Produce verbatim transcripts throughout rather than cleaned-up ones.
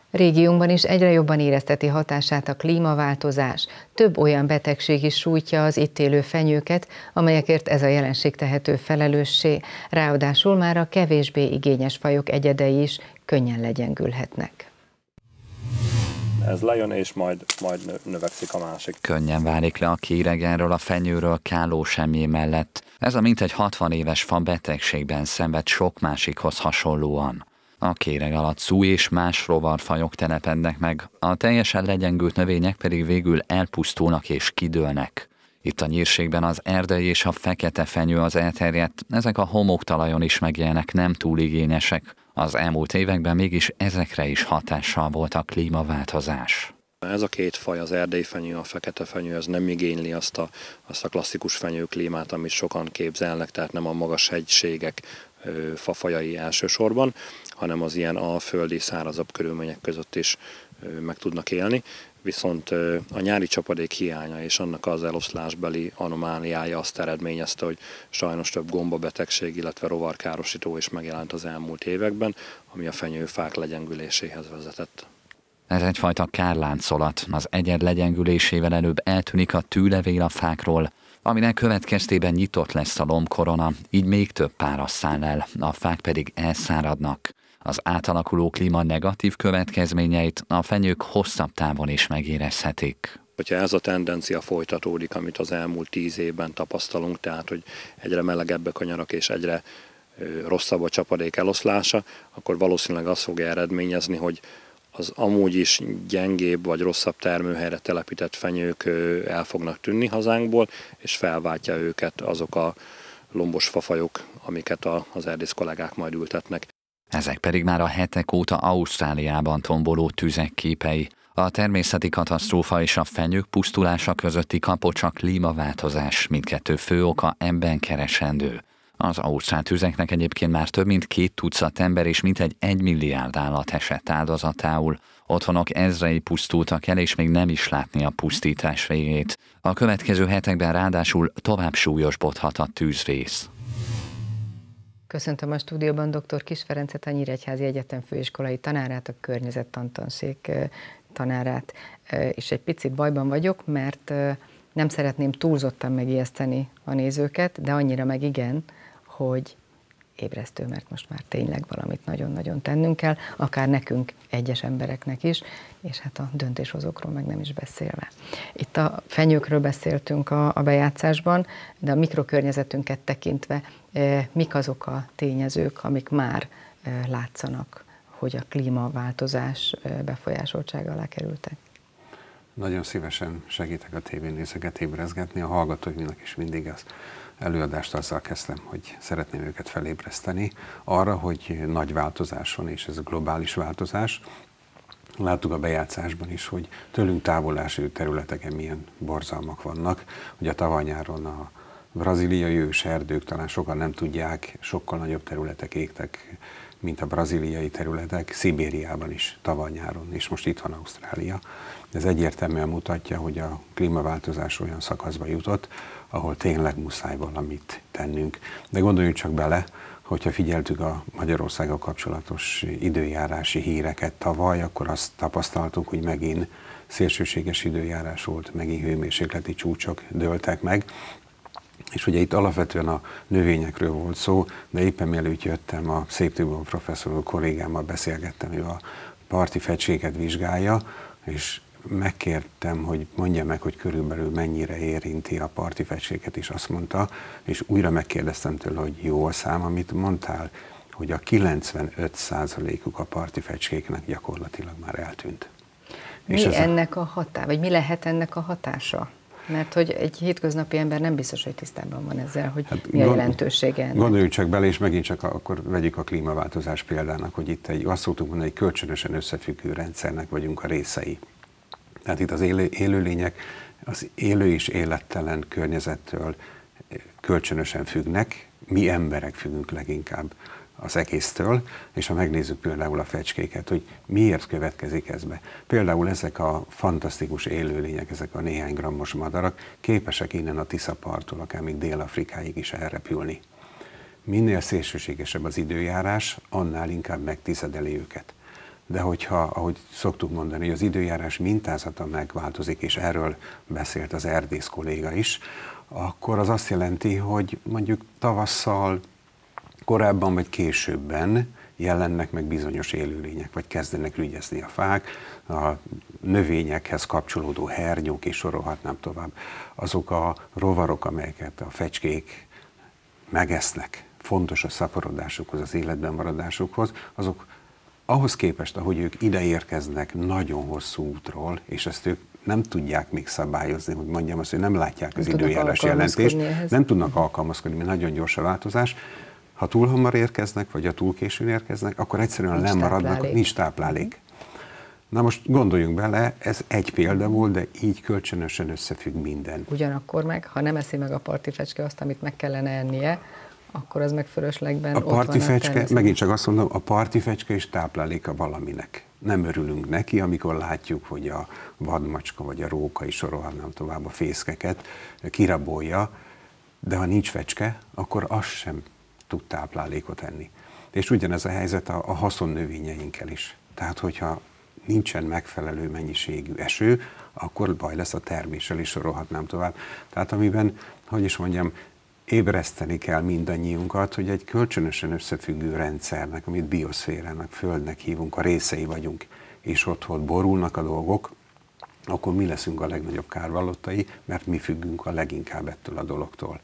Régiónkban is egyre jobban érezteti hatását a klímaváltozás. Több olyan betegség is sújtja az itt élő fenyőket, amelyekért ez a jelenség tehető felelőssé. Ráadásul már a kevésbé igényes fajok egyedei is könnyen legyengülhetnek. Ez lejön, és majd, majd növekszik a másik. Könnyen válik le a kéregenről, a fenyőről káló semjé mellett. Ez a mintegy hatvan éves fa betegségben szenved sok másikhoz hasonlóan. A kéreg alatt szú és más rovarfajok telepednek meg, a teljesen legyengült növények pedig végül elpusztulnak és kidőlnek. Itt a nyírségben az erdei és a fekete fenyő az elterjedt, ezek a homoktalajon is megjelennek, nem túl igényesek. Az elmúlt években mégis ezekre is hatással volt a klímaváltozás. Ez a két faj, az erdei fenyő, a fekete fenyő, ez nem igényli azt a, azt a klasszikus fenyőklímát, amit sokan képzelnek, tehát nem a magas hegységek fafajai elsősorban, hanem az ilyen alföldi, szárazabb körülmények között is meg tudnak élni. Viszont a nyári csapadék hiánya és annak az eloszlásbeli anomáliája azt eredményezte, hogy sajnos több gombabetegség, illetve rovarkárosító is megjelent az elmúlt években, ami a fenyőfák legyengüléséhez vezetett. Ez egyfajta kárláncolat, az egyed legyengülésével előbb eltűnik a tűlevél a fákról, aminek következtében nyitott lesz a lombkorona, így még több pára száll el, a fák pedig elszáradnak. Az átalakuló klíma negatív következményeit a fenyők hosszabb távon is megérezhetik. Hogyha ez a tendencia folytatódik, amit az elmúlt tíz évben tapasztalunk, tehát hogy egyre melegebbek a nyarak és egyre rosszabb a csapadék eloszlása, akkor valószínűleg azt fogja eredményezni, hogy az amúgy is gyengébb vagy rosszabb termőhelyre telepített fenyők el fognak tűnni hazánkból, és felváltja őket azok a lombos fafajok, amiket az erdész kollégák majd ültetnek. Ezek pedig már a hetek óta Ausztráliában tomboló tüzek képei. A természeti katasztrófa és a fenyők pusztulása közötti kapocs a klímaváltozás, mindkettő fő oka ebben keresendő. Az ausztrál tüzeknek egyébként már több mint két tucat ember és mintegy egy milliárd állat esett áldozatául. Otthonok ezrei pusztultak el, és még nem is látni a pusztítás végét. A következő hetekben ráadásul tovább súlyosbodhat a tűzvész. Köszöntöm a stúdióban dr. Kiss Ferencet, a Nyíregyházi Egyetem főiskolai tanárát, a környezettantanszék tanárát. És egy picit bajban vagyok, mert nem szeretném túlzottan megijeszteni a nézőket, de annyira meg igen, hogy ébresztő, mert most már tényleg valamit nagyon-nagyon tennünk kell, akár nekünk, egyes embereknek is, és hát a döntéshozókról meg nem is beszélve. Itt a fenyőkről beszéltünk a, a bejátszásban, de a mikrokörnyezetünket tekintve e, mik azok a tényezők, amik már e, látszanak, hogy a klímaváltozás e, befolyásoltsága alá kerültek? Nagyon szívesen segítek a tévénézőket ébrezgetni, a hallgatóimnak is mindig az előadást azzal kezdtem, hogy szeretném őket felébreszteni arra, hogy nagy változás van, és ez a globális változás. Láttuk a bejátszásban is, hogy tőlünk távol eső területeken milyen borzalmak vannak. Ugye a tavaly nyáron a brazíliai őserdők, talán sokan nem tudják, sokkal nagyobb területek égtek, mint a brazíliai területek, Szibériában is tavaly nyáron, és most itt van Ausztrália. Ez egyértelműen mutatja, hogy a klímaváltozás olyan szakaszba jutott, ahol tényleg muszáj valamit tennünk. De gondoljunk csak bele, hogyha figyeltük a Magyarországgal kapcsolatos időjárási híreket tavaly, akkor azt tapasztaltuk, hogy megint szélsőséges időjárás volt, megint hőmérsékleti csúcsok dőltek meg. És ugye itt alapvetően a növényekről volt szó, de éppen mielőtt jöttem, a Szép Tibor professzor kollégámmal beszélgettem, ő a parti fecskéket vizsgálja, és megkértem, hogy mondja meg, hogy körülbelül mennyire érinti a parti fecskéket, és azt mondta, és újra megkérdeztem tőle, hogy jó a szám, amit mondtál, hogy a kilencvenöt százalékuk a parti fecskéknek gyakorlatilag már eltűnt. Mi és ennek a hatása, vagy mi lehet ennek a hatása? Mert hogy egy hétköznapi ember nem biztos, hogy tisztában van ezzel, hogy hát mi a jelentősége ennek. Gondoljunk csak bele, és megint csak akkor vegyük a klímaváltozás példának, hogy itt egy, azt szoktuk mondani, egy kölcsönösen összefüggő rendszernek vagyunk a részei. Tehát itt az élő, élőlények az élő és élettelen környezettől kölcsönösen függnek, mi emberek függünk leginkább az egésztől, és ha megnézzük például a fecskéket, hogy miért következik ez be. Például ezek a fantasztikus élőlények, ezek a néhány grammos madarak képesek innen a Tisza-parttól, akár még Dél-Afrikáig is elrepülni. Minél szélsőségesebb az időjárás, annál inkább megtizedeli őket. De hogyha, ahogy szoktuk mondani, hogy az időjárás mintázata megváltozik, és erről beszélt az erdész kolléga is, akkor az azt jelenti, hogy mondjuk tavasszal, korábban vagy későbben jelennek meg bizonyos élőlények, vagy kezdenek rügyezni a fák, a növényekhez kapcsolódó hernyók, és sorolhatnám tovább. Azok a rovarok, amelyeket a fecskék megesznek, fontos a szaporodásukhoz, az életben maradásukhoz, azok ahhoz képest, ahogy ők ide érkeznek nagyon hosszú útról, és ezt ők nem tudják még szabályozni, hogy mondjam azt, hogy nem látják az nem időjárás jelentést, ehhez. Nem tudnak alkalmazkodni, mert nagyon gyors a változás. Ha túl hamar érkeznek, vagy a túl későn érkeznek, akkor egyszerűen nincs lemaradnak, táplálék. nincs táplálék. Na most gondoljunk bele, ez egy példa volt, de így kölcsönösen összefügg minden. Ugyanakkor meg, ha nem eszi meg a parti fecske azt, amit meg kellene ennie, akkor az meg fölöslegben a ott van parti fecske, megint csak azt mondom, a parti fecske is tápláléka valaminek. Nem örülünk neki, amikor látjuk, hogy a vadmacska vagy a róka is, sorolhatnám tovább a fészkeket, kirabolja, de ha nincs fecske, akkor az sem tud táplálékot enni. És ugyanez a helyzet a, a haszonnövényeinkkel is. Tehát, hogyha nincsen megfelelő mennyiségű eső, akkor baj lesz a terméssel is, sorolhatnám tovább. Tehát amiben, hogy is mondjam, ébreszteni kell mindannyiunkat, hogy egy kölcsönösen összefüggő rendszernek, amit bioszférának, földnek hívunk, a részei vagyunk, és ott, ott borulnak a dolgok, akkor mi leszünk a legnagyobb kárvallottai, mert mi függünk a leginkább ettől a dologtól.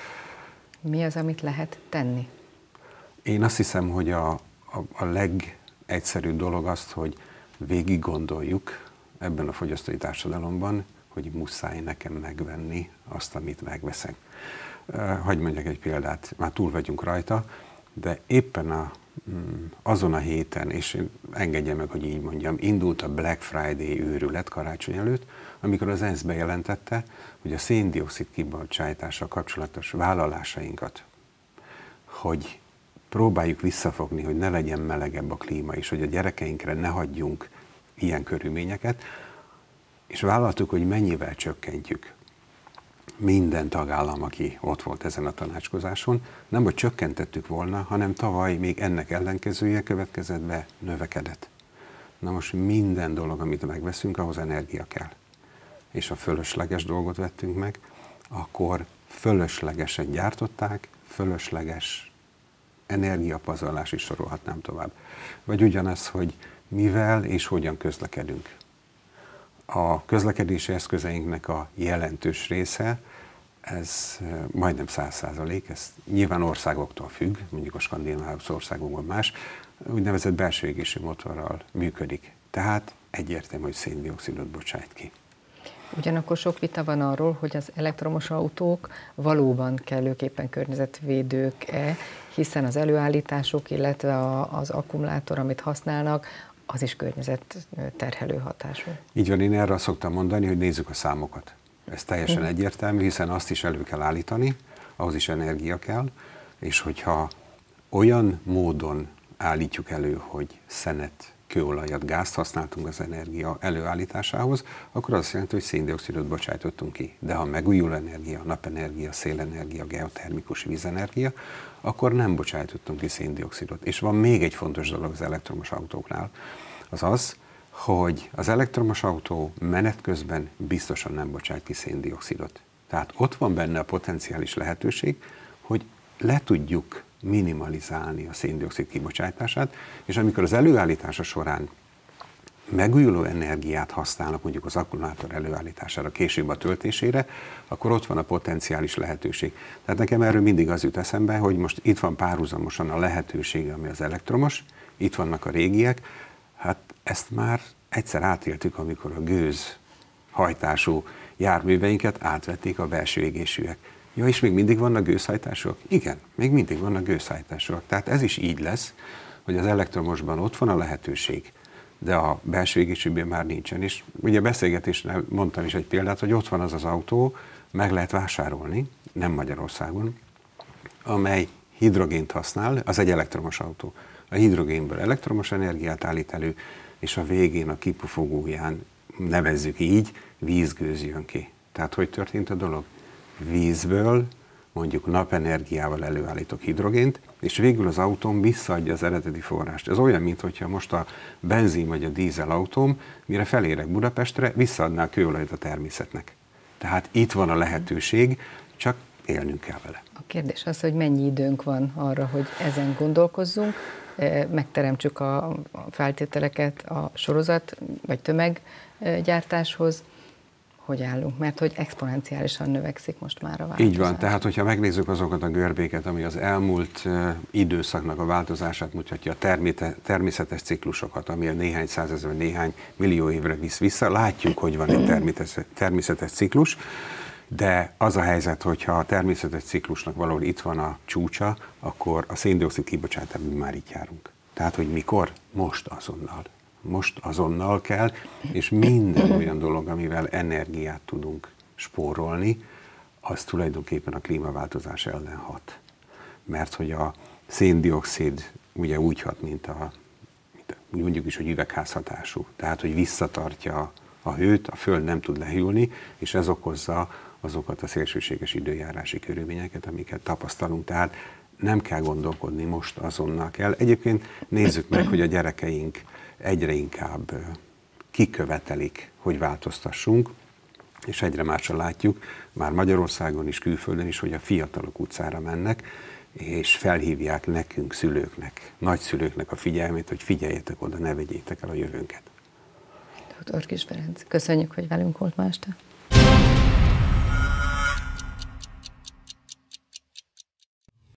Mi az, amit lehet tenni? Én azt hiszem, hogy a, a, a legegyszerűbb dolog azt, hogy végig gondoljuk ebben a fogyasztói társadalomban, hogy muszáj nekem megvenni azt, amit megveszek. Hagy mondjak egy példát, már túl vagyunk rajta, de éppen a, azon a héten, és engedje meg, hogy így mondjam, indult a Black Friday őrület karácsony előtt, amikor az ENSZ bejelentette, hogy a szén-dioxid kibocsátással kapcsolatos vállalásainkat, hogy próbáljuk visszafogni, hogy ne legyen melegebb a klíma, és hogy a gyerekeinkre ne hagyjunk ilyen körülményeket, és vállaltuk, hogy mennyivel csökkentjük. Minden tagállam, aki ott volt ezen a tanácskozáson, nem hogy csökkentettük volna, hanem tavaly még ennek ellenkezője következett be, növekedett. Na most minden dolog, amit megveszünk, ahhoz energia kell. És ha fölösleges dolgot vettünk meg, akkor fölöslegesen gyártották, fölösleges energiapazarlás is, sorolhatnám tovább. Vagy ugyanaz, hogy mivel és hogyan közlekedünk. A közlekedési eszközeinknek a jelentős része, ez majdnem száz százalék, ez nyilván országoktól függ, mondjuk a skandináv országokban más, úgynevezett belső égésű motorral működik. Tehát egyértelmű, hogy szén-dioxidot bocsájt ki. Ugyanakkor sok vita van arról, hogy az elektromos autók valóban kellőképpen környezetvédők-e, hiszen az előállítások, illetve az akkumulátor, amit használnak, az is környezetterhelő hatású. Így van, én erre szoktam mondani, hogy nézzük a számokat. Ez teljesen hmm. egyértelmű, hiszen azt is elő kell állítani, ahhoz is energia kell, és hogyha olyan módon állítjuk elő, hogy szenet, kőolajat, gázt használtunk az energia előállításához, akkor az azt jelenti, hogy szén-dioxidot bocsájtottunk ki. De ha megújuló energia, napenergia, szélenergia, geotermikus vízenergia, akkor nem bocsájtottunk ki szén-dioxidot. És van még egy fontos dolog az elektromos autóknál, az az, hogy az elektromos autó menet közben biztosan nem bocsájt ki szén-dioxidot. Tehát ott van benne a potenciális lehetőség, hogy le tudjuk minimalizálni a szén-dioxid kibocsátását, és amikor az előállítása során megújuló energiát használnak mondjuk az akkumulátor előállítására, később a töltésére, akkor ott van a potenciális lehetőség. Tehát nekem erről mindig az jut eszembe, hogy most itt van párhuzamosan a lehetőség, ami az elektromos, itt vannak a régiek, hát ezt már egyszer átéltük, amikor a gőz hajtású járműveinket átvették a belső égésűek. Ja, és még mindig vannak gőzhajtásúak? Igen, még mindig vannak gőzhajtásúak. Tehát ez is így lesz, hogy az elektromosban ott van a lehetőség, de a belső égésűben már nincsen. És ugye a beszélgetésnél mondtam is egy példát, hogy ott van az az autó, meg lehet vásárolni, nem Magyarországon, amely hidrogént használ, az egy elektromos autó. A hidrogénből elektromos energiát állít elő, és a végén a kipufogóján, nevezzük így, vízgőz jön ki. Tehát hogy történt a dolog? Vízből mondjuk napenergiával előállítok hidrogént, és végül az autóm visszaadja az eredeti forrást. Ez olyan, mintha most a benzin vagy a dízel autóm, mire felérek Budapestre, visszaadná a kőolajat a természetnek. Tehát itt van a lehetőség, csak élnünk kell vele. A kérdés az, hogy mennyi időnk van arra, hogy ezen gondolkozzunk, megteremtsük a feltételeket a sorozat vagy tömeggyártáshoz, hogy állunk, mert hogy exponenciálisan növekszik most már a változás. Így van, tehát hogyha megnézzük azokat a görbéket, ami az elmúlt uh, időszaknak a változását mutatja, a termé- természetes ciklusokat, ami a néhány százezer, néhány millió évre visz vissza, látjuk, hogy van egy természetes, természetes ciklus, de az a helyzet, hogyha a természetes ciklusnak valahol itt van a csúcsa, akkor a szén-dioxid kibocsátásban már itt járunk. Tehát, hogy mikor? Most azonnal. Most azonnal kell, és minden olyan dolog, amivel energiát tudunk spórolni, az tulajdonképpen a klímaváltozás ellen hat. Mert hogy a szén-dioxid ugye úgy hat, mint a, mint a mondjuk is, hogy üvegházhatású. Tehát, hogy visszatartja a hőt, a Föld nem tud lehűlni, és ez okozza azokat a szélsőséges időjárási körülményeket, amiket tapasztalunk. Tehát nem kell gondolkodni, most azonnal kell. Egyébként nézzük meg, hogy a gyerekeink egyre inkább kikövetelik, hogy változtassunk, és egyre másra látjuk, már Magyarországon is, külföldön is, hogy a fiatalok utcára mennek, és felhívják nekünk, szülőknek, nagyszülőknek a figyelmét, hogy figyeljetek oda, ne vegyétek el a jövőnket. doktor Kiss Ferenc, köszönjük, hogy velünk volt ma este.